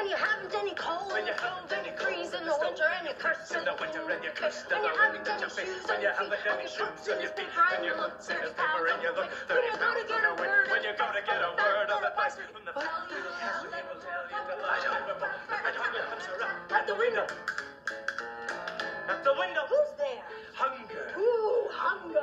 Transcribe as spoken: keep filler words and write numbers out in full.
you haven't any cold, when you haven't any freeze in the winter and you curse in the winter and you curse when you haven't any shoes when you haven't any shoes on your feet, when you look in the paper and you look thirty pounds on a word, when you go to get a word of advice from the pastor, the pastor he will tell you to lie down and hung your Hampshire up at the window. At the window. Who's there? Hunger. Ooh, hunger.